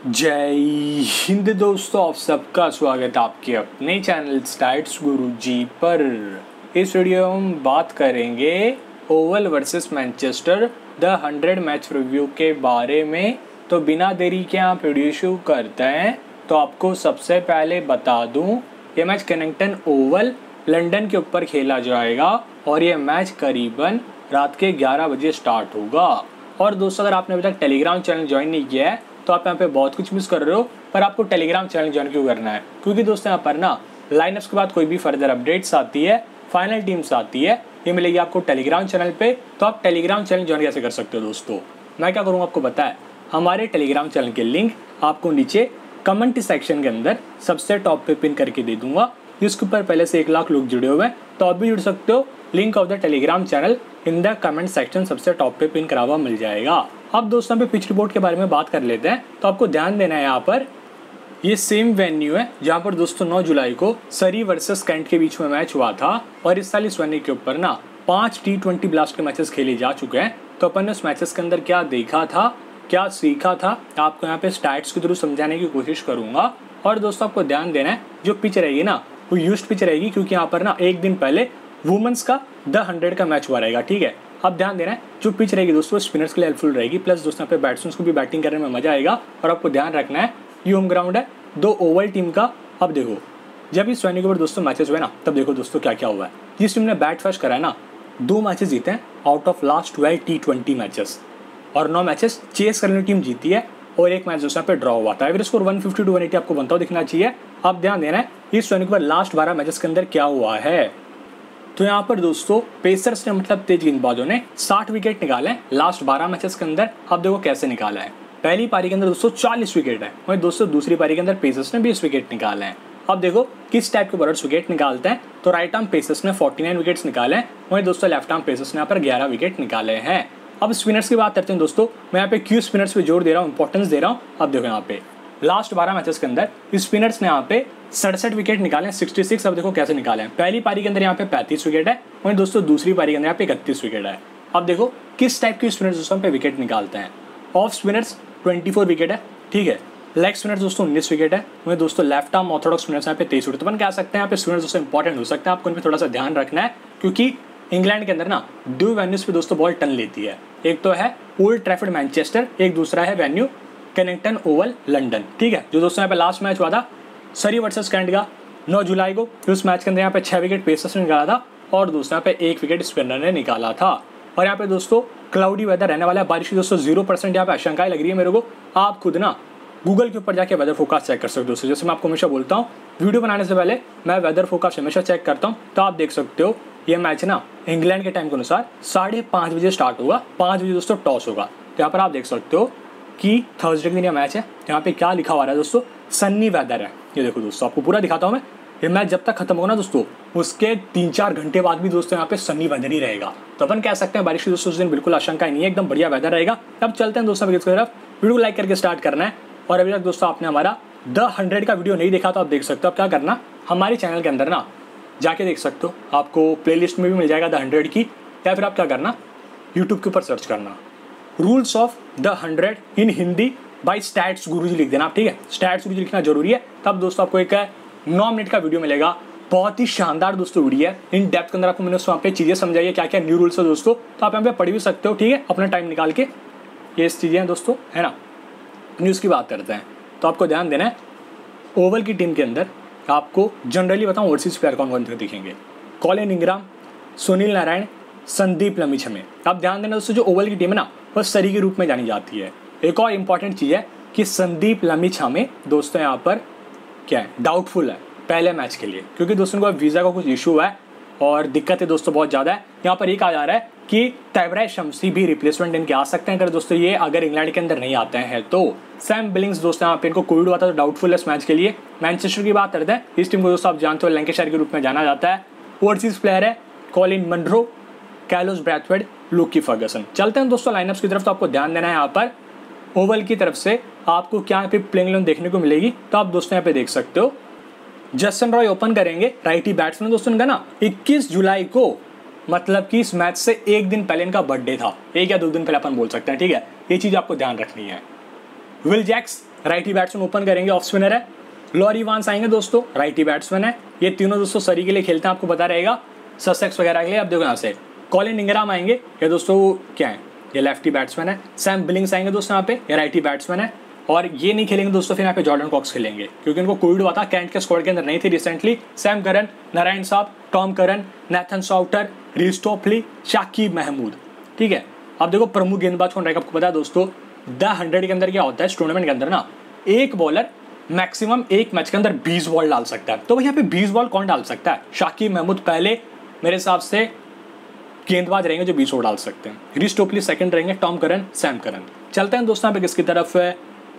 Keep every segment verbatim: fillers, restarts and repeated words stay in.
जय हिंद दोस्तों, आप सबका स्वागत है आपके अपने चैनल स्टाइट्स गुरुजी पर। इस वीडियो में हम बात करेंगे Oval versus Manchester the Hundred match review के बारे में। तो बिना देरी के आप वीडियो शुरू करते हैं। तो आपको सबसे पहले बता दूं, ये मैच केनिंगटन ओवल लंदन के ऊपर खेला जाएगा और ये मैच करीबन रात के ग्यारह बजे स्टार्ट होगा। और दोस्तों, अगर आपने अभी तक टेलीग्राम चैनल ज्वाइन नहीं किया है तो आप यहाँ पे बहुत कुछ मिस कर रहे हो। पर आपको टेलीग्राम चैनल ज्वाइन क्यों करना है? क्योंकि दोस्तों यहाँ पर ना लाइनअप्स के बाद कोई भी फर्दर अपडेट्स आती है, फाइनल टीम्स आती है, ये मिलेगी आपको टेलीग्राम चैनल पे। तो आप टेलीग्राम चैनल ज्वाइन कैसे कर सकते हो दोस्तों? मैं क्या करूँगा आपको पता है, हमारे टेलीग्राम चैनल के लिंक आपको नीचे कमेंट सेक्शन के अंदर सबसे टॉप पे पिन करके दे दूंगा, जिसके ऊपर पहले से एक लाख लोग जुड़े हुए हैं। तो आप भी जुड़ सकते हो। Link of the Telegram channel in the comment section सबसे टॉप पे पिन करा हुआ मिल जाएगा। अब दोस्तों पे पिच रिपोर्ट के बारे में बात कर लेते हैं। तो आपको ध्यान देना है, यहाँ पर ये सेम वेन्यू है जहाँ पर दोस्तों नौ जुलाई को सरी वर्सेस कैंट के बीच में मैच हुआ था। और इस साल इस वेन्यू के ऊपर ना पांच टी ट्वेंटी ब्लास्ट के मैचेस खेले जा चुके हैं। तो अपन ने उस मैचेस के अंदर क्या देखा था, क्या सीखा था, आपको यहाँ पे स्टैट्स के थ्रू समझाने की कोशिश करूंगा। और दोस्तों आपको ध्यान देना है, जो पिच रहेगी ना वो यूज्ड पिच रहेगी, क्योंकि यहाँ पर ना एक दिन पहले वुमेन्स का द हंड्रेड का मैच हुआ रहेगा। ठीक है, अब ध्यान देना है, जो पिच रहेगी दोस्तों स्पिनर्स के लिए हेल्पफुल रहेगी। प्लस दोस्तों यहाँ पे बैट्समैन को भी बैटिंग करने में मजा आएगा। और आपको ध्यान रखना है, ये होम ग्राउंड है दो ओवल टीम का। अब देखो, जब इस वेन्यू के ऊपर दोस्तों मैचेस हुए ना, तब देखो दोस्तों क्या क्या हुआ है। जिस टीम ने बैट फर्स्ट करा है ना, दो मैचेस जीते हैं out of last twelve T twenty matches, और नौ मैचेस चेस करने टीम जीती है और एक मैच दोस्तों पे ड्रॉ हुआ था। Average score one fifty to one eighty आपको बनता हुआ दिखना चाहिए। अब ध्यान देना है, इस वेन्यू के ऊपर लास्ट बारह मैचेस के अंदर क्या हुआ है। तो यहाँ पर दोस्तों पेसर्स ने मतलब तेज गेंदबाजों ने साठ विकेट निकाले लास्ट बारह मैचेस के अंदर। अब देखो कैसे निकाला है। पहली पारी के अंदर दोस्तों चालीस विकेट है, वहीं दोस्तों दूसरी पारी के अंदर पेसर्स ने बीस विकेट निकाले हैं। अब देखो किस टाइप के बॉलर्स विकेट निकालते हैं। तो राइट आर्म पेसर्स ने उनचास विकेट्स निकाले हैं, वहीं दोस्तों लेफ्ट आर्म पेसर्स ने यहाँ पर ग्यारह विकेट निकाले हैं। अब स्पिनर्स की बात करते हैं दोस्तों। मैं यहाँ पे क्यों स्पिनर्स पे जोर दे रहा हूँ, इंपॉर्टेंस दे रहा हूँ। अब देखो यहाँ पे लास्ट बारह मैचेस के अंदर स्पिनर्स ने यहाँ पे सड़सठ विकेट निकाले, छियासठ। अब देखो कैसे निकाले हैं। पहली पारी के अंदर यहाँ पे पैंतीस विकेट है, वहीं दोस्तों दूसरी पारी के अंदर यहाँ पे इकतीस विकेट है। अब देखो किस टाइप के स्पिनर्स दोस्तों पे विकेट निकालते हैं। ऑफ स्पिनर्स चौबीस विकेट है, ठीक है। लेग स्पिनर्स दोस्तों उन्नीस विकेट है, वहीं दोस्तों लेफ्ट आर्म ऑर्थोडॉक्स स्पिनर्स यहाँ पे तेईस विकेट। तो अपन कह सकते हैं यहाँ पे स्पिनर्स दोस्तों इंपॉर्टेंट हो सकते हैं, आपको इन पर थोड़ा सा ध्यान रखना है। क्योंकि इंग्लैंड के अंदर ना दो वेन्यूज पे दोस्तों बॉल टन लेती है। एक तो है ओल्ड ट्रैफर्ड मैनचेस्टर, एक दूसरा है वेन्यू केनिंगटन ओवल लंदन। ठीक है, जो दोस्तों यहाँ पे लास्ट मैच हुआ था सरी वर्सेस कैंट का नौ जुलाई को, उस मैच के अंदर यहाँ पे छह विकेट पेसर्स ने निकाला था और दूसरा पे एक विकेट स्पिनर ने निकाला था। और यहाँ पे दोस्तों क्लाउडी वेदर रहने वाला है, बारिश की दोस्तों जीरो परसेंट यहाँ पे आशंकाएं लग रही है मेरे को। आप खुद ना गूगल के ऊपर जाके वेदर फोरकास्ट चेक कर सकते हो दोस्तों। जैसे मैं आपको हमेशा बोलता हूँ, वीडियो बनाने से पहले मैं वेदर फोरकास्ट हमेशा चेक करता हूँ। तो आप देख सकते हो ये मैच ना इंग्लैंड के टाइम के अनुसार साढ़े पाँच बजे स्टार्ट होगा, पाँच बजे दोस्तों टॉस होगा। तो यहाँ पर आप देख सकते हो कि थर्सडे के दिन यह मैच है। यहाँ पे क्या लिखा हुआ है दोस्तों, सन्नी वेदर है। ये देखो दोस्तों, आपको पूरा दिखाता हूँ मैं। ये मैच जब तक खत्म होगा ना दोस्तों, उसके तीन चार घंटे बाद भी दोस्तों यहाँ पे सन्नी वेदर ही रहेगा। तो अपन कह सकते हैं बारिश की दोस्तों उस दिन बिल्कुल आशंका नहीं है, एकदम बढ़िया वेदर रहेगा। अब चलते हैं दोस्तों की तरफ। वीडियो लाइक करके स्टार्ट करना है। और अभी तक दोस्तों आपने हमारा द हंड्रेड का वीडियो नहीं देखा तो आप देख सकते हो। अब क्या करना, हमारे चैनल के अंदर ना जाके देख सकते हो, आपको प्लेलिस्ट में भी मिल जाएगा द हंड्रेड की। या फिर आप क्या करना, यूट्यूब के ऊपर सर्च करना rules of the Hundred in Hindi by stats Guruji लिख देना आप। ठीक है, स्टैट्स गुरुजी लिखना जरूरी है। तब दोस्तों आपको एक नौ मिनट का वीडियो मिलेगा, बहुत ही शानदार दोस्तों वीडियो है। इन डेप्थ के अंदर आपको मैंने उस वहाँ पे चीज़ें समझाई है, क्या क्या न्यू रूल्स है दोस्तों। तो आप यहाँ पे पढ़ भी सकते हो, ठीक है, अपना टाइम निकाल के। ये चीज़ें हैं दोस्तों, है ना। न्यूज़ की बात करते हैं तो आपको ध्यान देना है, ओवल की टीम के अंदर आपको जनरली बताऊँ ओवरसीज प्लेयर कौन कौन से दिखेंगे। Colin Ingram, Sunil Narine, Sandeep Lamichhane. आप ध्यान देना दोस्तों, जो ओवल की टीम है ना वह सरी के रूप में जानी जाती है। एक और इंपॉर्टेंट चीज़ है कि संदीप लमिछमे दोस्तों यहाँ पर क्या है, डाउटफुल है पहले मैच के लिए, क्योंकि दोस्तों को वीज़ा का कुछ इशू है और दिक्कत है दोस्तों बहुत ज़्यादा है। यहाँ पर ये कहा जा रहा है कि तैबराज शम्सी भी रिप्लेसमेंट इनके आ सकते हैं अगर दोस्तों ये अगर इंग्लैंड के अंदर नहीं आते हैं तो। सैम बिलिंग्स दोस्तों यहाँ पे इनको कोविड हुआ था तो डाउटफुल है इस मैच के लिए। मैनचेस्टर की बात करते हैं, इस टीम को दोस्तों आप जानते हो लैंकेशायर के रूप में जाना जाता है। ओवरसीज प्लेयर है Colin Munro, Carlos Brathwaite, Lockie Ferguson. चलते हैं दोस्तों लाइनअप्स की तरफ। तो आपको ध्यान देना है यहाँ पर ओवल की तरफ से आपको क्या यहाँ पे प्लेइंग इलेवन देखने को मिलेगी। तो आप दोस्तों यहाँ पे देख सकते हो, जस्टिन रॉय ओपन करेंगे, राइटी बैट्समैन दोस्तों इनका ना इक्कीस जुलाई को, मतलब कि इस मैच से एक दिन पहले इनका बर्थडे था, एक या दो दिन पहले अपन बोल सकते हैं। ठीक है, ये चीज़ आपको ध्यान रखनी है। Will Jacks righty batsman open करेंगे, ऑफ स्पिनर है लॉरी वांस आएंगे दोस्तों, राइटी बैट्समैन है। ये तीनों दोस्तों सरी के लिए खेलते हैं, आपको पता रहेगा, ससेक्स वगैरह के लिए। अब देखो यहाँ से कॉलिन इंग्राम आएंगे, ये दोस्तों क्या है, ये लेफ्टी बैट्समैन है। सैम बिलिंग्स आएंगे दोस्तों यहाँ पे, ये राइटी बैट्समैन है। और ये नहीं खेलेंगे दोस्तों, फिर यहाँ पे जॉर्डन कॉक्स खेलेंगे क्योंकि उनको कोविड हुआ था, कैंट के स्क्वाड के अंदर नहीं थे रिसेंटली। सैम करन, नारायण साहब, Tom Curran, Nathan Sowter, Reece Topley, Saqib Mahmood. ठीक है, अब देखो प्रमुख गेंदबाज कौन रहेगा, आपको पता है दोस्तों द हंड्रेड के अंदर क्या होता है इस टूर्नामेंट के अंदर ना, एक बॉलर मैक्सिमम एक मैच के अंदर बीस बॉल डाल सकता है। तो भाई यहाँ पे बीस बॉल कौन डाल सकता है? शाकिब महमूद पहले मेरे हिसाब से गेंदबाज रहेंगे जो बीस ओवर डाल सकते हैं। रिस्टोपली सेकंड रहेंगे, टॉम करन, सैम करन। चलते हैं दोस्तों यहाँ पे किसकी तरफ है,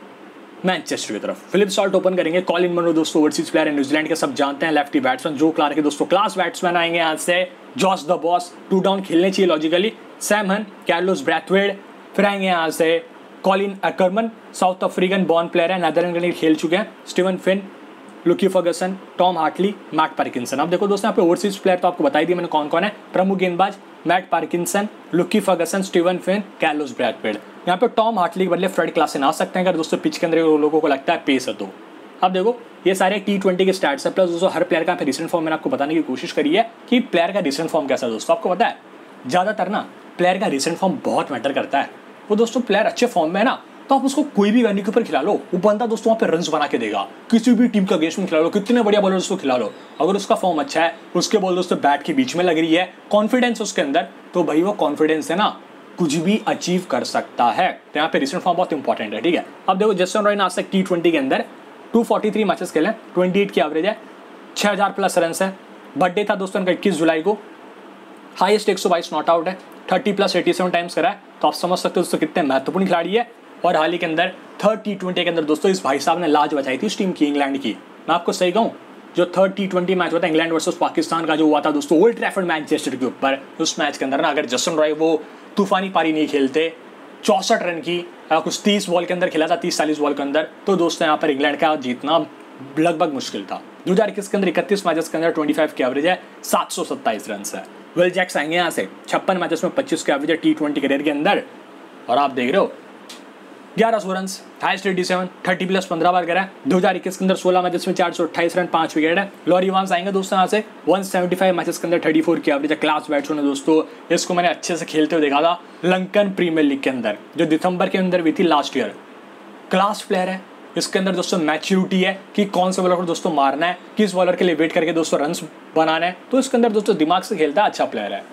मैनचेस्टर की तरफ। फिलिप सॉल्ट ओपन करेंगे, कॉलिन मनरो दोस्तों ओवरसीज प्लेयर है, न्यूजीलैंड के सब जानते हैं, लेफ्टी बैट्समैन। जो क्लार्क के दोस्तों क्लास बैट्समैन आएंगे यहाँ से। Jos the boss, two down खेलने चाहिए logically. Sam Hain, Carlos Brathwaite, फिर आएंगे यहाँ से Colin Ackermann, South African born player है, नेदरलैंड के लिए खेल चुके हैं। Steven Finn, Lockie Ferguson, Tom Hartley, Matt Parkinson. अब देखो दोस्तों यहाँ पे ओवरसीज प्लेयर तो आपको बता ही दिया मैंने कौन कौन है। प्रमुख गेंदबाज Matt Parkinson, Lockie Ferguson, Steven Finn, Carlos Brathwaite. यहाँ पे टॉम हार्टली के बदले फ्रेड क्लासन आ सकते हैं अगर दोस्तों पिच के अंदर लोगों को लगता है पेस है तो। अब देखो ये सारे टी ट्वेंटी के स्टार्ट्स है, प्लस दोस्तों हर प्लेयर का रिसेंट फॉर्म मैंने आपको बताने की कोशिश करी है कि प्लेयर का रिसेंट फॉर्म कैसा है दोस्तों। आपको पता है ज़्यादातर ना प्लेयर का रिसेंट फॉर्म बहुत मैटर करता है। वो दोस्तों प्लेयर अच्छे फॉर्म में है ना, तो आप उसको कोई भी वेन्यू के ऊपर खिला लो, वो बंदा दोस्तों वहाँ पे रन्स बना के देगा। किसी भी टीम का अगेंस्ट में खिला लो, कितने बढ़िया बॉलर उसको खिला लो, अगर उसका फॉर्म अच्छा है, उसके बॉल दोस्तों बैट के बीच में लग रही है, कॉन्फिडेंस उसके अंदर, तो भाई वो कॉन्फिडेंस है ना कुछ भी अचीव कर सकता है। तो यहाँ पे रिसेंट फॉर्म बहुत इंपॉर्टेंट है। ठीक है, अब देखो जस्टिन रॉय ने आज तक टी ट्वेंटी के अंदर टू फोर्टी थ्री मैचेस खेले, ट्वेंटी एट की एवरेज है, छः हज़ार प्लस रन है। बर्थडे था दोस्तों उनका इक्कीस जुलाई को, हाईएस्ट एक सौ बाईस नॉट आउट है, thirty plus eighty seven times करा है। तो आप समझ सकते हो दोस्तों कितने महत्वपूर्ण खिलाड़ी है। और हाल ही के अंदर थर्ड टी ट्वेंटी के अंदर दोस्तों इस भाई साहब ने लाज बचाई थी इस टीम की, इंग्लैंड की। मैं आपको सही कहूँ, जो थर्ड टी ट्वेंटी मैच हुआ था इंग्लैंड वर्सेस पाकिस्तान का जो हुआ था दोस्तों ओल्ड ट्रैफर्ड मैनचेस्टर के ऊपर, उस मैच के अंदर ना अगर जस्टिन रॉय वो तूफानी पारी नहीं खेलते, चौसठ रन की कुछ तीस बॉल के अंदर खेला था, तीस चालीस बॉल के अंदर, तो दोस्तों यहाँ पर इंग्लैंड का जीतना लगभग मुश्किल था। दो हजार इक्कीस के अंदर इकतीस मैचेस के अंदर पच्चीस की एवरेज है, सात सौ सत्ताईस रन है। विल जैक्स आएंगे यहाँ से, छप्पन मैचेस में पच्चीस की एवरेज है टी ट्वेंटी करियर के अंदर। और आप देख रहे हो ग्यारह सौ run, highest eighty seven, thirty plus पंद्रह बार करा है। दो हजार इक्कीस के अंदर सोलह मैचेस में चार सौ अट्ठाईस रन, पांच विकेट है। लॉरी वांस आएंगे दोस्तों यहाँ से, एक सौ पचहत्तर मैचेस के अंदर चौंतीस की एवरेज है। क्लास बैट्समैन है दोस्तों, इसको मैंने अच्छे से खेलते हुए देखा था लंकन प्रीमियर लीग के अंदर जो दिसंबर के अंदर हुई थी लास्ट ईयर। क्लास प्लेयर है, इसके अंदर दोस्तों मैच्योरिटी है कि कौन से बॉलर को दोस्तों मारना है, किस बॉलर के लिए वेट करके दोस्तों रन बनाना है, तो इसके अंदर दोस्तों दिमाग से खेलता है, अच्छा प्लेयर है।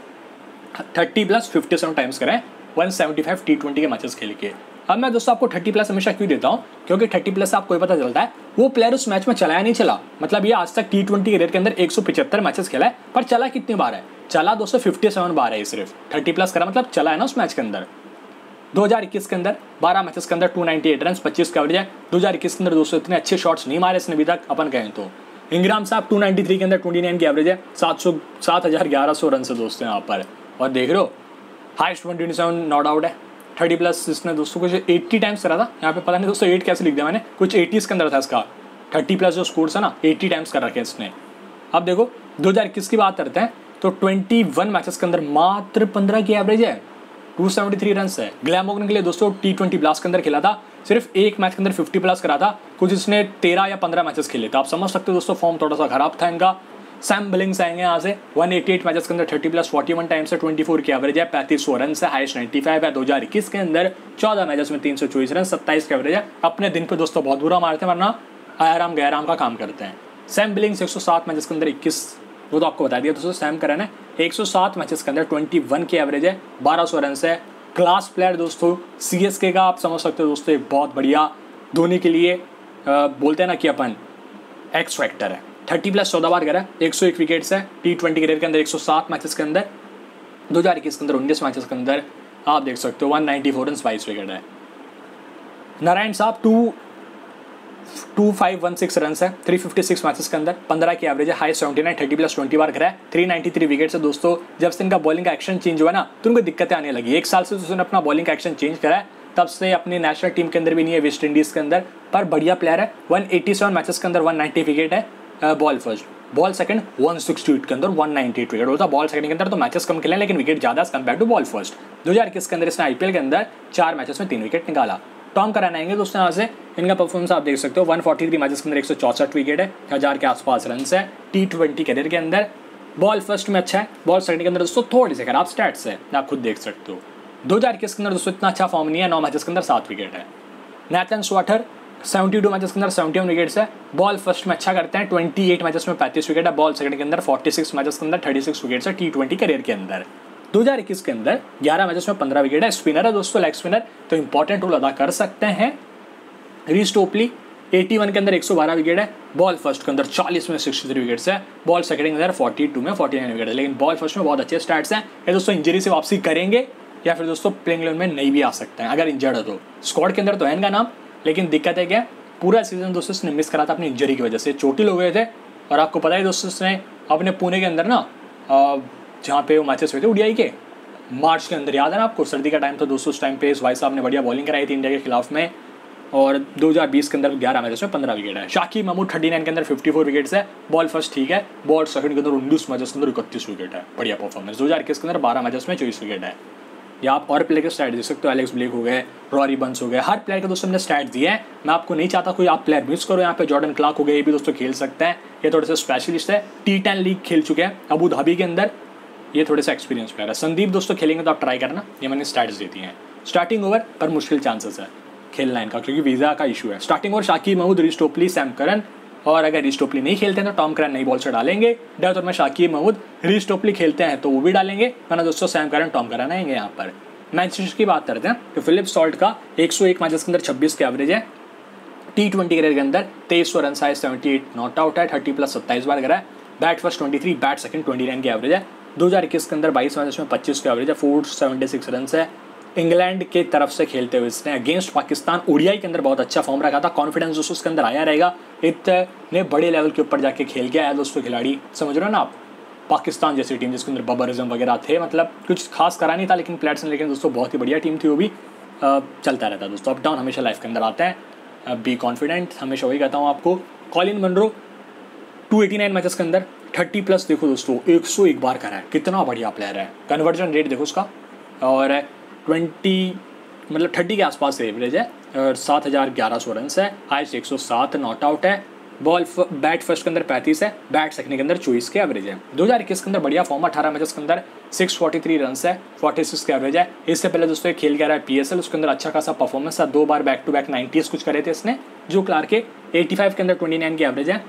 Thirty plus fifty seven times करें, one seventy five T twenty के मैचेस खेल के। अब मैं दोस्तों आपको थर्टी प्लस हमेशा क्यों देता हूँ, क्योंकि थर्टी प्लस से आपको ये पता चलता है वो प्लेयर उस मैच में चलाया नहीं चला। मतलब ये आज तक टी ट्वेंटी करियर के अंदर एक सौ पचहत्तर मैचेस खेला है, पर चला कितनी बार है, चला दोस्तों फिफ्टी सेवन बार है सिर्फ। थर्टी प्लस करा मतलब चला है ना उस मैच के अंदर। दो हजार इक्कीस के अंदर बारह मैचेस के अंदर दो सौ अट्ठानवे रन, पच्चीस का एवरेज है। दो हजार इक्कीस के अंदर दोस्तों इतने अच्छे शॉट्स नहीं मारे इसने अभी तक अपन कहें तो। इंग्राम साहब दो सौ तिरानवे के अंदर उनतीस की एवरेज है, सात सौ सात हज़ार ग्यारह सौ रन से दोस्तों यहाँ पर। और देख रहे हो highest one twenty seven not out है, थर्टी प्लस इसने दोस्तों कुछ अस्सी टाइम्स करा था। यहाँ पे पता नहीं दोस्तों एट कैसे लिख दिया मैंने, कुछ एटीज़ के अंदर था इसका। थर्टी प्लस जो स्कोर्स है ना अस्सी टाइम्स कर रखे इसने। अब देखो दो हजार इक्कीस की बात करते हैं तो इक्कीस मैचेस के अंदर मात्र पंद्रह की एवरेज है, दो सौ तिहत्तर रन है। ग्लैमोगन के लिए दोस्तों टी ट्वेंटी ब्लास्ट के अंदर खेला था, सिर्फ एक मैच के अंदर पचास प्लस करा था, कुछ इसने तेरह या पंद्रह मैचेस खेले थे। आप समझ सकते हो दोस्तों फॉर्म थोड़ा सा खराब था इनका। सैम बिलिंग्स आएंगे यहाँ से, एक सौ अट्ठासी मैचेस के अंदर तीस प्लस इकतालीस टाइम्स है, चौबीस की एवरेज है, पैंतीस सौ रन से, हाईएस्ट पचानवे है। दो हजार इक्कीस के अंदर चौदह मैचेस में तीन सौ चौबीस रन, सत्ताईस की एवरेज है। अपने दिन पे दोस्तों बहुत बुरा मारते हैं, वरना आराम गैराम का काम करते हैं। सैम बिलिंग्स एक सौ सात मैचेस के अंदर इक्कीस, वो तो आपको बता दिया दोस्तों। सैम करन है एक सौ सात मैचेस के अंदर इक्कीस की एवरेज है, बारह सौ रन से। क्लास प्लेयर दोस्तों, सीएसके का आप समझ सकते हो दोस्तों, एक बहुत बढ़िया धोनी के लिए आ, बोलते हैं ना कि अपन एक्स फैक्टर है। तीस प्लस चौदह बार करा है, एक सौ एक विकेट्स है टी ट्वेंटी करियर के अंदर, एक सौ सात मैचेस के अंदर। दो हजार इक्कीस के अंदर उन्नीस मैचेस के अंदर आप देख सकते हो एक सौ चौरानवे रन, बाईस विकेट है। नारायण साहब two two five one six run है, थ्री फिफ्टी सिक्स मैचेस के अंदर, पंद्रह की एवरेज है, high seventy nine, thirty plus twenty बार करा है, थ्री नाइन्टी थ्री विकेट्स है दोस्तों। जब से इनका बॉलिंग का एक्शन चेंज हुआ ना तो उनको दिक्कतें आने लगी। एक साल से उसने अपना बॉलिंग का एक्शन चेंज करा है, तब से अपनी नेशनल टीम के अंदर भी नहीं है, वेस्ट इंडीज़ के अंदर, पर बढ़िया प्लेयर है। एक सौ सत्तासी मैचेस के अंदर एक सौ नब्बे विकेट है, बॉल फर्स्ट, बॉल सेकंड, एक सौ अड़सठ के अंदर एक सौ अट्ठानवे विकेट होता है। बॉल सेकंड के अंदर तो मैचेस कम खेले लेकिन विकेट ज़्यादा कंपेयर टू बॉल फर्स्ट। दो हजार इक्कीस के अंदर इसने आईपीएल के अंदर चार मैचेस में तीन विकेट निकाला। टॉम करैन आएंगे दोस्तों यहाँ से। इनका परफॉर्मेंस आप देख सकते हो, वन फोर्टी थ्री मैचेस के अंदर एक सौ चौसठ विकेट है, हज़ार के आसपास रन है टी ट्वेंटी करियर के अंदर। बॉल फर्स्ट में अच्छा है, बॉल सेकंड के अंदर दोस्तों थोड़ी से खराब स्टैट्स है, आप खुद देख सकते हो। दो हज़ार इक्कीस के अंदर दोस्तों इतना अच्छा फॉर्म नहीं है, नौ मैचेस के अंदर सात विकेट है। Nathan Sowter seventy two matches के अंदर सेवेंटी वन विकेट्स है, बॉल फर्स्ट में अच्छा करते हैं, अट्ठाईस मैचेस में पैंतीस विकेट है, बॉल सेकंड के अंदर छियालीस मैचेस के अंदर छत्तीस विकेट्स है टी ट्वेंटी करियर के अंदर। दो हज़ार इक्कीस के अंदर ग्यारह मैचेस में पंद्रह विकेट है, स्पिनर है दोस्तों, लेग स्पिनर, तो इंपॉर्टेंट रोल अदा कर सकते हैं। रीस टोपली इक्यासी के अंदर एक सौ बारह विकेट है, बॉल फर्स्ट के अंदर चालीस में तिरसठ विकेट्स है, बॉल सेकंड के अंदर बयालीस में उनचास विकेट है, लेकिन बॉल फर्स्ट में बहुत अच्छे स्टैट्स हैं। ये दोस्तों इंजरी से वापसी करेंगे या फिर दोस्तों प्लेइंग इलेवन में नहीं भी आ सकते हैं अगर इंजर्ड हो तो। स्क्वाड के अंदर तो है इनका नाम, लेकिन दिक्कत है क्या, पूरा सीजन दोस्तों इसने मिस करा था अपनी इंजरी की वजह से, चोटिल हो गए थे। और आपको पता है दोस्तों इसने अपने पुणे के अंदर ना जहाँ पे वो मैचेस हुए थे ओडीआई के, मार्च के अंदर, याद है ना आपको, सर्दी का टाइम था दोस्तों, उस टाइम पे इस भाई साहब ने बढ़िया बॉलिंग कराई थी इंडिया के खिलाफ में। और दो हज़ार बीस के अंदर ग्यारह मैचेस में पंद्रह विकेट है। शाकिब महमूद उनतालीस के अंदर चौवन विकेट्स है, बॉल फर्स्ट ठीक है, बॉल सेकंड के अंदर उन्नीस मैचेस के अंदर इकतीस विकेट है, बढ़िया परफॉर्मेंस। दो हज़ार इक्कीस के अंदर बारह मैचेस में चौबीस विकेट है। या आप और प्लेयर के स्टैट देख सकते हो, एलेक्स ब्लेक हो गए, रॉरी बंस हो गए, हर प्लेयर के दोस्तों हमने स्टैट दिए हैं। मैं आपको नहीं चाहता कोई आप प्लेयर मिस करो, यहाँ पे जॉर्डन क्लार्क हो गए, ये भी दोस्तों खेल सकते हैं, ये थोड़े से स्पेशलिस्ट है, टी टेन लीग खेल चुके हैं अबू धाबी के अंदर, ये थोड़े से एक्सपीरियंस प्लेयर है। संदीप दोस्तों खेलेंगे तो आप ट्राई करना, ये मैंने स्टैट्स देती हैं। स्टार्टिंग ओवर पर मुश्किल चांसेस है खेलना इनका, क्योंकि वीज़ा का इशू है। Starting over Saqib Mahmood, Reece Topley, Sam करन, और अगर रीस टोपली नहीं खेलते हैं तो टॉम करैन नई बॉल से डालेंगे। डेथ ओवर में शाकिब महमूद, रीस टोपली खेलते हैं तो वो भी डालेंगे, वरना दोस्तों सैम करन, टॉम करैन आएंगे यहाँ पर। मैच की बात करते हैं तो फिलिप सॉल्ट का एक सौ एक मैचेस के अंदर छब्बीस के एवरेज है, टी ट्वेंटी करियर के अंदर तेईस सौ रन है, अठहत्तर नॉट आउट है, तीस प्लस सत्ताईस बार करा है, बैट फर्स्ट तेईस, बैट सेकंड उनतीस के एवरेज है। दो हज़ार इक्कीस के अंदर बाईस मैचेस में पच्चीस का एवरेज है, चार सौ छिहत्तर रन है। इंग्लैंड के तरफ से खेलते हुए इसने अगेंस्ट पाकिस्तान ओडीआई के अंदर बहुत अच्छा फॉर्म रखा था, कॉन्फिडेंस दोस्तों उसके अंदर आया रहेगा, इतने बड़े लेवल के ऊपर जाके खेल के आया दोस्तों खिलाड़ी, समझ रहे हो ना आप। पाकिस्तान जैसी टीम जिसके अंदर बबर आजम वगैरह थे, मतलब कुछ खास करा नहीं था लेकिन प्लेयर्स ने, लेकिन दोस्तों बहुत ही बढ़िया टीम थी वो भी। आ, चलता रहता है दोस्तों, अप डाउन हमेशा लाइफ के अंदर आते हैं, बी कॉन्फिडेंट, हमेशा वही कहता हूँ आपको। कॉलिन मनरो दो सौ नवासी मैचेस के अंदर तीस प्लस, देखो दोस्तों एक सौ एक बार करा है, कितना बढ़िया प्लेयर है। कन्वर्जन रेट देखो उसका, और बीस मतलब तीस के आसपास एवरेज है, और सात हज़ार ग्यारह सौ रन है, हाइस्ट एक सौ सात, नॉट आउट है, बॉल बैट फर्स्ट के अंदर पैंतीस है, बैट सेकंड के अंदर चौबीस के एवरेज है। दो हज़ार इक्कीस के अंदर बढ़िया फॉर्म, अठारह मैचेस के अंदर छह सौ तैंतालीस रन है, छियालीस के एवरेज है। इससे पहले दोस्तों ये खेल के रहा है पीएसएल, उसके अंदर अच्छा खासा परफॉर्मेंस था, दो बार बैक टू बैक नाइन्टीज कुछ करे थे इसने। जो क्लार्क के पचासी के अंदर उनतीस के एवरेज है,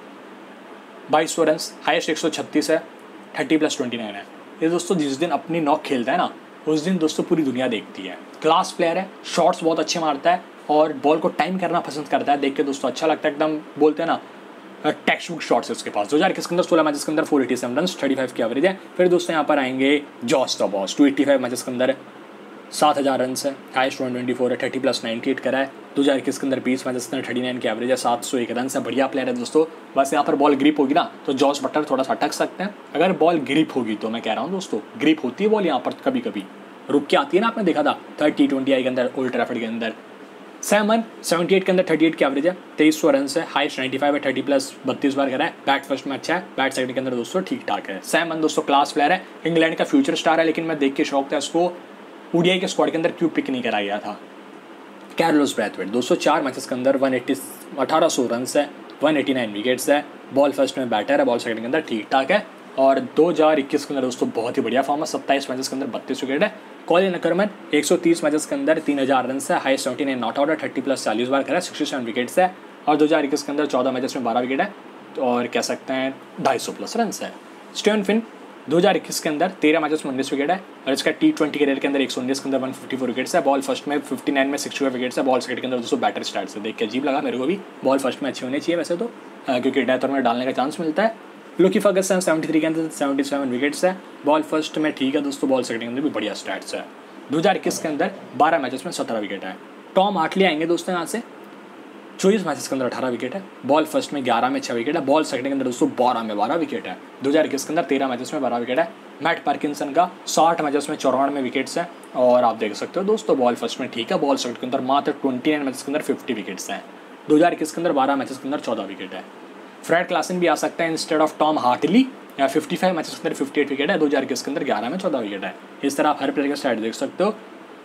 बाईस सौ रन, हाइस्ट एक सौ छत्तीस है, तीस प्लस उनतीस है। ये दोस्तों जिस दिन अपनी नॉक खेलता है ना, उस दिन दोस्तों पूरी दुनिया देखती है। क्लास प्लेयर है, शॉट्स बहुत अच्छे मारता है और बॉल को टाइम करना पसंद करता है, देख के दोस्तों अच्छा लगता है, एकदम बोलते हैं ना टेक्स्ट बुक शॉट्स है उसके पास। दो हज़ार इक्कीस के अंदर सोलह मैचेस के अंदर चार सौ सत्तासी रन, पैंतीस की एवरेज है। फिर दोस्तों यहाँ पर आएंगे जॉस द बॉस, दो सौ पचासी मैचेस के अंदर सात हज़ार रन है, हाइस्ट वन ट्वेंटी फोर है, तीस प्लस अट्ठानवे करा है। दो हज़ार इक्कीस के अंदर बीस मैचेस के अंदर उनतालीस की एवरेज है, सात सौ एक रन है, बढ़िया प्लेयर है दोस्तों। बस यहाँ पर बॉल ग्रिप होगी ना तो जॉस बटलर थोड़ा सा अटक सकते हैं, अगर बॉल ग्रिप होगी तो। मैं कह रहा हूँ दोस्तों ग्रिप होती है बॉल यहाँ पर, कभी कभी रुक के आती है ना, आपने देखा था थर्ड टी ट्वेंटी आई के अंदर ओल्ड ट्रैफर्ड के अंदर। सैमन अठहत्तर के अंदर अड़तीस की एवरेज है, तेईस सौ रन है, हाइस्ट पचानवे है, तीस प्लस बत्तीस बार करा है, बैट फर्स्ट में अच्छा है, बैट सेकंड के अंदर दोस्तों ठीक ठाक है। सैमन दोस्तों क्लास प्लेयर है, इंग्लैंड का फ्यूचर स्टार है, लेकिन मैं देख के शौक था इसको ओडीआई के स्क्वाड के अंदर क्यों पिक नहीं करा गया था। कैर्लोस ब्रैथवेट दो सौ चार मैचेस के अंदर अठारह सौ रन है, एक सौ नवासी विकेट्स है, बॉल फर्स्ट में बैटर है, बॉल सेकंड के अंदर ठीक ठाक है। और दो हज़ार इक्कीस के अंदर दोस्तों बहुत ही बढ़िया फॉर्म है, सत्ताईस मैचेस के अंदर बत्तीस विकेट है। कॉलिन अकरमैन एक सौ तीस मैचेस के अंदर तीन हज़ार रन है, high seventy nine not out है, तीस प्लस चालीस बार करा है, सड़सठ विकेट्स है। और दो हज़ार इक्कीस के अंदर चौदह मैचेस में बारह विकेट है, और कह सकते हैं ढाई सौ प्लस रन है। स्टीवन फिन दो हज़ार इक्कीस के अंदर तेरह मैचेस में उन्नीस विकेट है, और इसका टी ट्वेंटी करियर के अंदर एक सौ उन्नीस के अंदर एक सौ चौवन विकेट्स है, बॉल फर्स्ट में उनसठ में सिक्सटी विकेट्स है, बॉल सेकंड के अंदर दोस्तों बैटर स्टार्ट से देख के अजीब लगा मेरे को भी। बॉल फर्स्ट में अच्छे होने चाहिए वैसे तो, क्योंकि डेथ ओवर में डालने का चांस मिलता है। लुकी फर्गसन तिहत्तर के अंदर सतहत्तर विकेट्स है, बॉल फर्स्ट में ठीक है दोस्तों, बॉल सेकंड के अंदर भी बढ़िया स्टैट्स है। दो हज़ार इक्कीस के अंदर बारह मैचेस में सत्रह विकेट है। टॉम हार्टली आएंगे दोस्तों यहाँ से, चौबीस मैचेस के अंदर अठारह विकेट है, बॉल फर्स्ट में ग्यारह में छः विकेट है, बॉल सेकंड के अंदर दोस्तों बारह में बारह विकेट है। दो हज़ार इक्कीस के अंदर तेरह मैचेस में बारह विकेट है। मैट पार्किंसन का साठ मैचेस में चौरानवे विकेट्स हैं, और आप देख सकते हो दोस्तों बॉल फर्स्ट में ठीक है, बॉल सेकंड के अंदर मात्र उनतीस मैचेस के अंदर पचास विकेट्स हैं। दो हज़ार इक्कीस के अंदर बारह मैचेस के अंदर चौदह विकेट है। फ्रेड क्लासन भी आ सकता है इंस्टेड ऑफ टॉम हार्टली, या पचपन मैचेस के अंदर अट्ठावन विकेट है, दो हज़ार इक्कीस के अंदर ग्यारह में चौदह विकेट है। इस तरह आप हर प्लेयर का स्टैट देख सकते हो।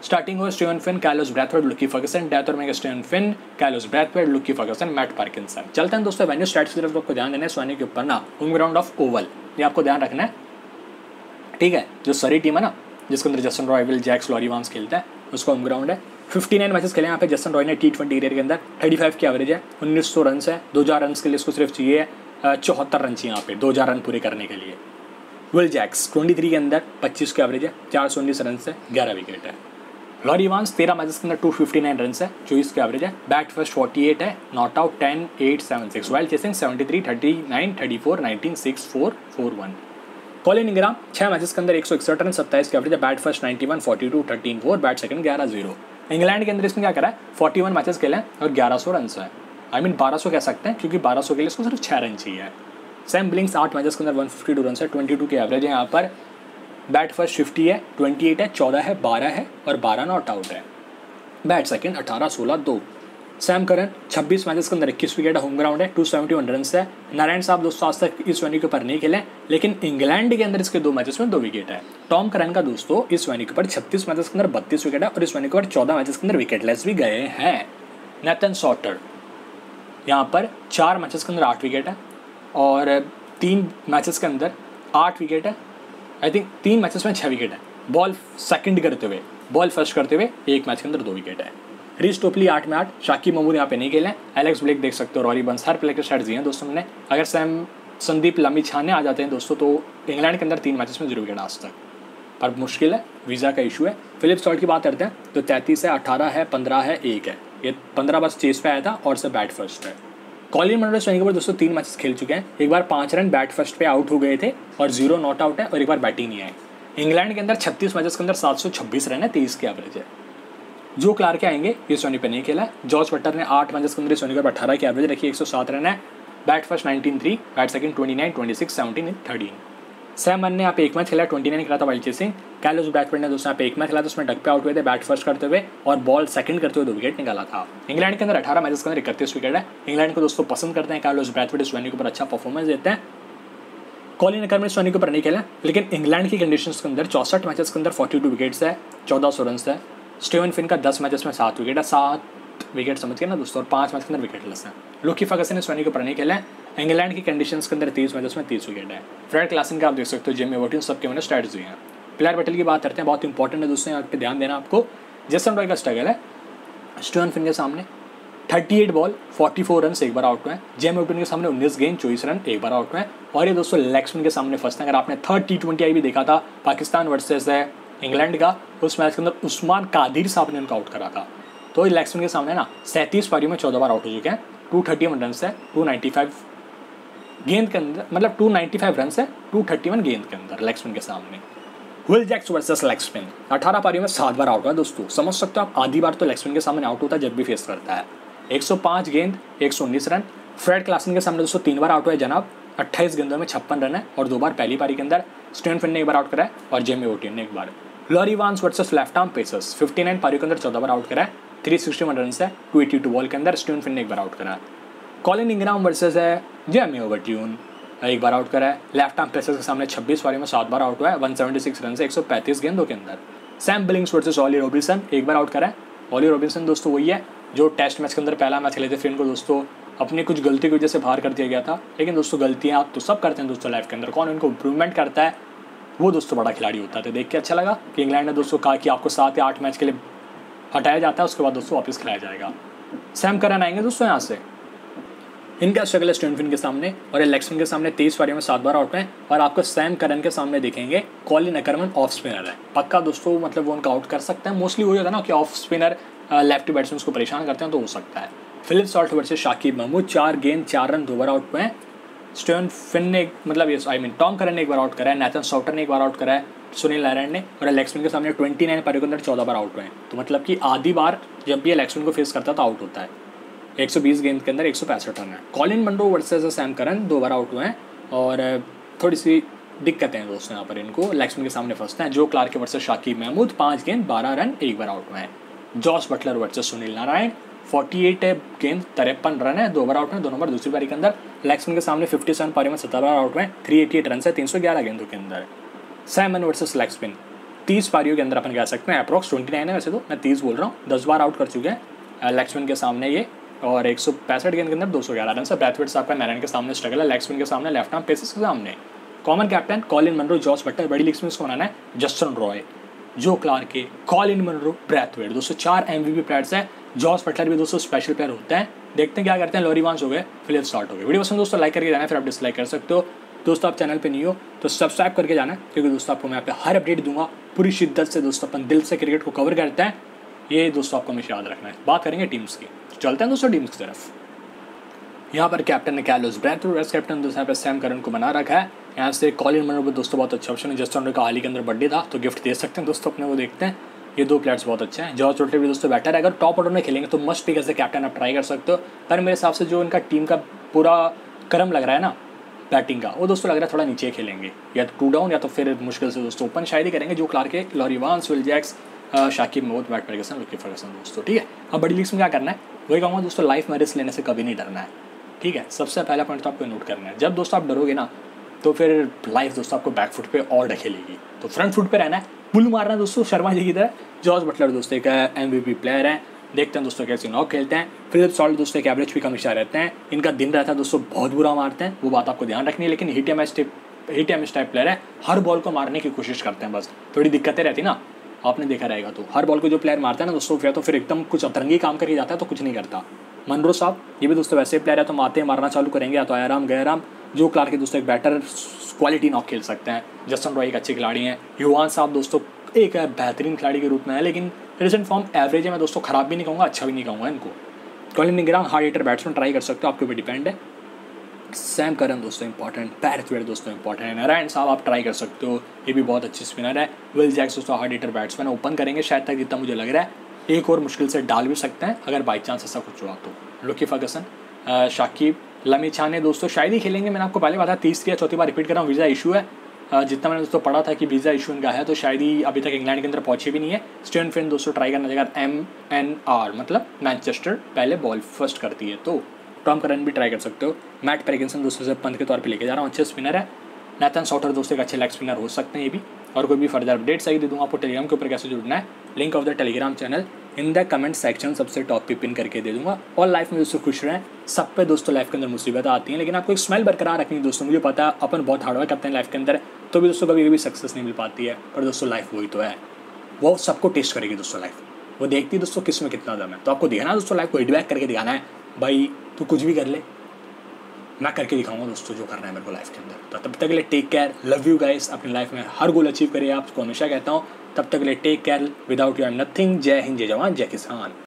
स्टार्टिंग हुआ Steven Finn, Carlos Brathwaite, Lockie Ferguson, death और में Steven Finn, Carlos Brathwaite, Lockie Ferguson, Matt Parkinson. चलते हैं दोस्तों वेन्यू स्टैट्स की तरफ, आपको ध्यान देना है सोनी के ऊपर ना, होम ग्राउंड ऑफ ओवल, ये आपको ध्यान रखना है, ठीक है। जो सरी टीम है ना, जिसके अंदर Jason Roy, Will Jacks, Laurie Evans खेलता है, उसका होम ग्राउंड है। उनसठ मैचेस खेले यहाँ पे जस्टिन रॉय ने टी ट्वेंटी करियर के अंदर, पैंतीस की एवरेज है, उन्नीस सौ रन है, दो हज़ार रन के लिए इसको सिर्फ चाहिए चौहत्तर रन चाहिए यहाँ पे दो हज़ार रन पूरे करने के लिए। विल जैक्स तेईस के अंदर पच्चीस की एवरेज है, चार सौ उन्नीस रन से, ग्यारह विकेट है। लॉरी वांस तेरह मैचेस के अंदर दो सौ उनसठ रन है, चौबीस की एवरेज है, बैट फर्स्ट अड़तालीस है, नॉट आउट दस, आठ, सात, छह, वाइल्ड चेसिंग तिहत्तर, उनतालीस, चौंतीस, उन्नीस, छह, चार, चार, एक। कॉलिन इंग्राम छह मैचेस के अंदर एक सौ इकसठ रन, सत्ताईस की एवरेज है, बैट फर्स्ट इक्यानवे, बयालीस, तेरह, चार, बैट सेकंड ग्यारह जीरो। इंग्लैंड के अंदर इसने क्या करा है, इकतालीस मैचेस खेले हैं और ग्यारह सौ रन है, आई मीन बारह सौ कह सकते हैं, क्योंकि बारह सौ के लिए इसको सिर्फ छह रन चाहिए। सैम बिलिंग्स आठ मैचेस के अंदर एक सौ बावन रन है, बाईस की एवरेज है यहाँ पर, बैट फर्स्ट पचास है, अट्ठाईस है, चौदह है, बारह है और बारह नॉट आउट है, बैट सेकंड अठारह, सोलह, दो। सैम करन छब्बीस मैचेस के अंदर इक्कीस विकेट है, होम ग्राउंड है, दो सौ इकहत्तर रन है। नारायण साहब दोस्तों आज तक इस वेन्यू के ऊपर नहीं खेले, लेकिन इंग्लैंड के अंदर इसके दो मैचेस में दो विकेट है। टॉम करन का दोस्तों इस वेन्यू के ऊपर छत्तीस मैचेस के अंदर बत्तीस विकेट है और इस वेन्यू के ऊपर चौदह मैचेस के अंदर विकेटलेस भी गए हैं। नेथन सॉटर यहाँ पर चार मैचेस के अंदर आठ विकेट है और तीन मैचेस के अंदर आठ विकेट है, आई थिंक तीन मैचेस में छः विकेट है। बॉल सेकंड करते हुए, बॉल फर्स्ट करते हुए एक मैच के अंदर दो विकेट है। रिस टोपली आठ में आठ, शाकिब महमूद यहाँ पे नहीं खेले, एलेक्स ब्लेक देख सकते हो, रॉरी बंस, हर प्लेयर के स्टार्ट दिए हैं दोस्तों मैंने। अगर सैम संदीप लम्बी-छाने आ जाते हैं दोस्तों तो इंग्लैंड के अंदर तीन मैचेस में जीरो विकेट आज तक, पर मुश्किल है, वीज़ा का इशू है। फिलिप सॉल्ट की बात करते हैं तो तैंतीस है, अठारह है, पंद्रह है, एक है, ये पंद्रह बस चेस पे आया था और से बैट फर्स्ट है। कॉलिन मनरो के ऊपर दोस्तों तीन मैचेस खेल चुके हैं, एक बार पाँच रन बैट फर्स्ट पे आउट हो गए थे और जीरो नॉट आउट है और एक बार बैटिंग नहीं आई। इंग्लैंड के अंदर छत्तीस मैचेस के अंदर सात सौ छब्बीस रन है, तेईस की एवरेज है। जो क्लार्क आएंगे ये सोनी पे नहीं खेला। जॉर्ज बटलर ने आठ मैचेस के अंदर सोनी पर अठारह की एवरेज रखी, एक सौ सात रन है, bat first nineteen three, bat second twenty nine, twenty six, seventeen, thirteen. Sam Hain ने यहाँ पे एक मैच खेला, ट्वेंटी नाइन खेला था वाइल्ड चेसिंग। कार्लोस ब्रैथवेट ने दोस्तों यहाँ पे एक मैच खेला था, उसमें डक पे आउट हुए थे, बैट फर्स्ट करते हुए और बॉल सेकंड करते हुए दो विकेट निकाला था। इंग्लैंड के अंदर अठारह मैचेस के अंदर इकतीस विकेट है। इंग्लैंड को दोस्तों पसंद करते हैं, कार्लोस ब्रैथवेट इस वेन्यू के ऊपर अच्छा परफॉर्मेंस देते हैं। कॉलिन अकरमन इस वेन्यू के ऊपर नहीं खेला, लेकिन इंग्लैंड की कंडीशंस के अंदर चौसठ मैचेस के अंदर बयालीस विकेट्स है, चौदह सौ रन है। स्टीवन फिन का दस मैचेस में सात विकेट है, सात विकेट समझ के ना दोस्तों, और पाँच मैच के अंदर विकेटलेस है। लुकी फर्गसन इस वेन्यू के ऊपर नहीं खेला है। इंग्लैंड की कंडीशंस के अंदर तीस मैचेस में तीस विकेट है। फ्रेड क्लासन का आप देख सकते हो, जेमी वोटिन, सबके मैंने स्टैट्स दिए हैं। प्लेयर पटेल की बात करते हैं, बहुत इंपॉर्टेंट है दोस्तों, यहाँ पे ध्यान देना आपको। जस्टिन रॉय का स्ट्रगल है स्टीवन फिन के सामने, अड़तीस बॉल चौवालीस रन एक बार आउट हुए हैं। जेमी वोटिन के सामने उन्नीस गेंद चौबीस रन एक बार आउट हुए हैं। और ये दोस्तों लेग स्पिन के सामने फर्स्ट है। अगर आपने थर्ड टी ट्वेंटी आई भी देखा था पाकिस्तान वर्सेस है इंग्लैंड का, उस मैच के अंदर उस्मान कादिर साहब ने उनका आउट करा था। तो लेग स्पिन के सामने ना सैंतीस पारियों में चौदह बार आउट हो चुके हैं, टू थर्टी वन रन है, टू नाइन्टी फाइव गेंद के अंदर, मतलब टू नाइन्टी फाइव रन है टू थर्टी वन गेंद के अंदर लेग स्पिन के सामने। Will Jacks versus leg spin, अठारह पारियों में सात बार आउट हुआ दोस्तों। समझ सकते हो आप, आधी बार तो लेग स्पिन के सामने आउट होता है जब भी फेस करता है। एक सौ पाँच गेंद, एक सौ उन्नीस रन। फ्रेड क्लासन के सामने दोस्तों तीन बार आउट हुआ है जनाब, अट्ठाईस गेंदों में छप्पन रन है और दो बार पहली पारी के अंदर। स्टीवन फिन ने एक बार आउट करा है और जेमी वोटिन ने एक बार। Laurie Evans versus left arm pacers, उनसठ पारियों के अंदर चौदह बार आउट करा है, तीन सौ इकसठ रन है, दो सौ बयासी बॉल के अंदर। स्टीवन फिन ने एक बार आउट करा है। कॉलिन इंग्राम वर्सेस है जेमी वोटिन, एक बार आउट करा है। लेफ्ट आर्म पेसर्स के सामने छब्बीस पारियों में सात बार आउट हुआ है, एक सौ छिहत्तर रन से, एक सौ पैंतीस गेंदों के अंदर। Sam Billings versus Ollie Robinson, एक बार आउट करा है। ऑली रॉबिन्सन दोस्तों वही है जो टेस्ट मैच के अंदर पहला मैच खेले थे, फिर इनको दोस्तों अपनी कुछ गलती की वजह से बाहर कर दिया गया था। लेकिन दोस्तों गलतियां आप तो सब करते हैं दोस्तों लाइफ के अंदर, कौन इनको इंप्रूवमेंट करता है वो दोस्तों बड़ा खिलाड़ी होता है। तो देख के अच्छा लगा कि इंग्लैंड ने दोस्तों कहा कि आपको सात या आठ मैच के लिए हटाया जाता है, उसके बाद दोस्तों वापस खिलाया जाएगा। सैम करन आएंगे दोस्तों यहाँ से, इनका स्ट्रगल है स्टीवन फिन के सामने और लेग स्पिन के सामने तेईस पारियों में सात बार आउट हैं। और आपको सैम करन के सामने देखेंगे कॉलिन अकरमन ऑफ स्पिनर है, पक्का दोस्तों, मतलब वो उनका आउट कर सकते हैं। मोस्टली हो जाता है ना कि ऑफ स्पिनर लेफ्ट बैट्समैन को परेशान करते हैं, तो हो सकता है। Philip Salt versus Saqib Mahmood, चार गेंद चार रन दो बार आउट हुए हैं। स्टीवन फिन ने मतलब ये आई मीन टॉम करन ने एक बार आउट करा है, नेथन सॉटर ने एक बार आउट करा है, सुनील नारायण ने, और लेग स्पिन के सामने उनतीस पारियों के अंदर चौदह बार आउट हुए हैं। तो मतलब कि आधी बार जब भी ये लेग स्पिन को फेस करता है तो आउट होता है। एक सौ बीस गेंद के अंदर एक सौ पैंसठ रन है। Colin Munro versus Sam Curran, दो बार आउट हुए हैं और थोड़ी सी दिक्कतें हैं दोस्तों यहाँ पर इनको, लेग स्पिन के सामने फंसते हैं। जो क्लार्क वर्सेस शाकिब महमूद, पाँच गेंद बारह रन एक बार आउट हुए हैं। Jos Buttler versus Sunil Narine, अड़तालीस गेंद तिरपन रन है, दो बार आउट हैं, दो नंबर दूसरी पारी के अंदर। लेग स्पिन के सामने सत्तावन पारियों में सत्तर बार आउट हुए हैं, तीन सौ अट्ठासी रन है तीन सौ ग्यारह गेंदों के अंदर। सैमन वर्सेस लेग स्पिन, तीस पारियों के अंदर अपन कह सकते हैं, अप्रॉक्स ट्वेंटी नाइन है वैसे तो, मैं तीस बोल रहा हूँ, दस बार आउट कर चुके हैं लेग स्पिन के सामने ये, और एक सौ पैंसठ गेंद के अंदर दो सौ ग्यारह रन से। ब्रैथवेट साहब का नारायण के सामने स्ट्रगल है, लेग स्पिन के सामने, लेफ्ट आर्म पेसर्स के सामने। Common captain Colin Munro, Jos Buttler, बड़ी लीग्स में इसको बनाना है जस्टिन रॉय, जो क्लार्क, कॉलिन मनरो, ब्रैथवेट, दोस्तों चार एमवीपी प्लेयर्स हैं। जॉस बटलर भी दोस्तों स्पेशल प्लेयर होते हैं, देखते हैं क्या करते हैं। लॉरी वांस हो गए, फिलिप स्टार्ट हो गए। वीडियो पसंद दोस्तों लाइक करके जाना, फिर आप डिसलाइक कर सकते हो। दोस्तों आप चैनल पे नहीं हो तो सब्सक्राइब करके जाना, क्योंकि दोस्तों आपको मैं यहाँ पे हर अपडेट दूंगा पूरी शिद्दत से। दोस्तों अपन दिल से क्रिकेट को कवर करते हैं, ये दोस्तों आपको हमेशा याद रखना है। बात करेंगे टीम्स की, चलते हैं दोस्तों टीम्स की तरफ। यहाँ पर कैप्टन ने कैर्लोस ब्रैथवेट, वाइस कैप्टन दोस्तों यहाँ पे सैम करन को बना रखा है। यहाँ से कॉलिन मनरो भी दोस्तों बहुत अच्छा ऑप्शन है, जस्टिन रॉय का हाल ही के अंदर बर्थडे था तो गिफ्ट दे सकते हैं दोस्तों अपने, वो देखते हैं। ये दो प्लेयर्स बहुत अच्छे हैं। जॉर्ज बटलर भी दोस्तों बैटर है, अगर टॉप ऑर्डर में खेलेंगे तो must pick as a captain आप ट्राई कर सकते हो, पर मेरे हिसाब से जो इनका टीम का पूरा क्रम लग रहा है ना बैटिंग का, वो दोस्तों लग रहा है थोड़ा नीचे खेलेंगे, या तो टू डाउन या तो फिर मुश्किल से दोस्तों ओपन शायद ही करेंगे। जो क्लार्क है, Laurie Evans, Will Jacks, Saqib Mahmood, Matt Ferguson, Lockie Ferguson दोस्तों, ठीक है। अब बड़ी लीग्स में क्या करना है वही कहूँगा दोस्तों, लाइफ में रिस्क लेने से कभी नहीं डरना है, ठीक है। सबसे पहला पॉइंट तो आपको नोट करना है, जब दोस्तों आप डरोगे ना तो फिर लाइफ दोस्तों आपको बैक फुट पे और ढकेलेगी, तो फ्रंट फुट पे रहना है, पुल मारना है दोस्तों शर्मा जी की तरह। जॉर्ज बटलर दोस्तों एक एमवीपी प्लेयर है, देखते हैं दोस्तों कैसे नॉक खेलते हैं। फिलिप सॉल्ट दोस्तों एक एवरेज पिक हमेशा रहते हैं, इनका दिन रहता है दोस्तों बहुत बुरा मारते हैं, वो बात आपको ध्यान रखनी है। लेकिन hit or miss type hit or miss type player है, हर बॉल को मारने की कोशिश करते हैं, बस थोड़ी दिक्कतें रहती ना, आपने देखा रहेगा। तो हर बॉल को जो प्लेयर मारता है ना दोस्तों, फिर तो फिर एकदम कुछ अतरंगी काम करके जाता है, तो कुछ नहीं करता। मनरो साहब ये भी दोस्तों वैसे प्लेयर है, तो मारते मारना चालू करेंगे, या तो आराम गैराम। जो क्लार्क के दोस्तों एक बैटर क्वालिटी नॉक खेल सकते हैं। जस्टिन रॉय एक अच्छे खिलाड़ी हैं। युवान साहब दोस्तों एक बेहतरीन खिलाड़ी के रूप में है, लेकिन रिसेंट फॉर्म एवरेज है, मैं दोस्तों खराब भी नहीं कहूँगा, अच्छा भी नहीं कहूँगा इनको। Colin Ingram hard hitter batsman try कर सकते हो, आपके ऊपर डिपेंड है। सैम करन दोस्तों इंपॉर्टेंट, ब्रैथवेट दोस्तों इंपॉर्टेंट है। नारायण साहब आप ट्राई कर सकते हो, ये भी बहुत अच्छी स्पिनर है। विल जैक्स दोस्तों हार्ड हिटर बैट्समैन, ओपन करेंगे शायद तक जितना मुझे लग रहा है, एक और मुश्किल से डाल भी सकते हैं अगर बाई चांस ऐसा कुछ हुआ तो। लकी फर्गसन, शाकिब, लमीछाने दोस्तों शायद ही खेलेंगे, मैंने आपको पहले बताया, तीसरी या चौथी बार रिपीट कर रहा हूँ, वीज़ा इशू है। जितना मैंने दोस्तों पढ़ा था कि वीज़ा इशू इनका है, तो शायद ही अभी तक इंग्लैंड के अंदर पहुंचे भी नहीं है। स्टीवन फिन दोस्तों ट्राई करना चाहिए, एम एन आर मतलब मैनचेस्टर पहले बॉल फर्स्ट करती है, तो टॉम करन भी ट्राई कर सकते हो। मैट पेरिकिंसन दोस्तों से पंत के तौर पे लेके जा रहा हूँ, अच्छे स्पिनर है। नेथन सॉटर दोस्तों एक अच्छे लेग स्पिनर हो सकते हैं ये भी। और कोई भी फर्दर अपडेट सही दे दूँगा आपको। टेलीग्राम के ऊपर कैसे जुड़ना है, link of the Telegram channel in the comment section सबसे टॉप पे पिन करके दे दूंगा। और लाइफ में दोस्तों खुश रहें, सब पे दोस्तों लाइफ के अंदर मुसीबत आती हैं, लेकिन आपको एक स्माइल बरकरार रखनी है दोस्तों। मुझे पता है अपन बहुत हार्डवर्क करते हैं लाइफ के अंदर, तो भी दोस्तों कभी कभी सक्सेस नहीं मिल पाती है, पर दोस्तों लाइफ वही तो है, वो सबको टेस्ट करेगी दोस्तों लाइफ, वो देखती है दोस्तों किस में कितना दम है। तो आपको दिखाना दोस्तों, लाइफ को हिटबैक करके दिखाना है, भाई तू कुछ भी कर ले, मैं करके दिखाऊंगा दोस्तों जो करना है मेरे को लाइफ के अंदर। तो तब तक के लिए take care, love you guys, अपनी लाइफ में हर गोल अचीव करिए, आपको हमेशा कहता हूँ। तब तक के लिए take care, without you are nothing. जय हिंद, जय जवान, जय किसान।